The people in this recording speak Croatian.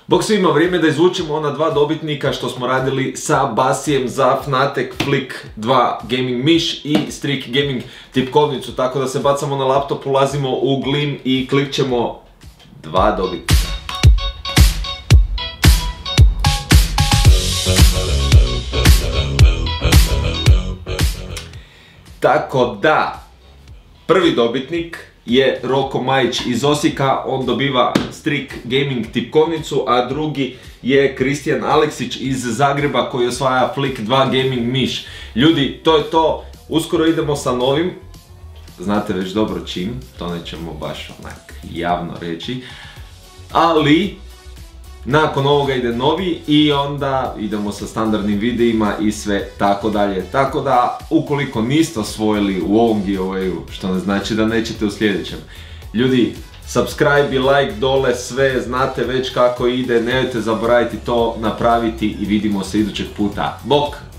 Bog svima, vrijeme da izvučemo ona dva dobitnika što smo radili sa Basijem za Fnatic Flick 2 gaming miš i Streak gaming tipkovnicu, tako da se bacamo na laptop, ulazimo u Glim i klikćemo dva dobitnika. Tako da, prvi dobitnik je Roko Majić iz Osijeka, on dobiva Streak gaming tipkovnicu, a drugi je Kristijan Aleksić iz Zagreba koji osvaja Flick 2 gaming miš. Ljudi, to je to, uskoro idemo sa novim, znate već dobro čim, to nećemo baš onak javno reći, ali nakon ovoga ide novi i onda idemo sa standardnim videima i sve tako dalje. Tako da, ukoliko niste osvojili u ovom giveawayu, što ne znači da nećete u sljedećem. Ljudi, subscribe i like dole, sve znate već kako ide, nemojte zaboraviti to napraviti i vidimo se idućeg puta. Bok!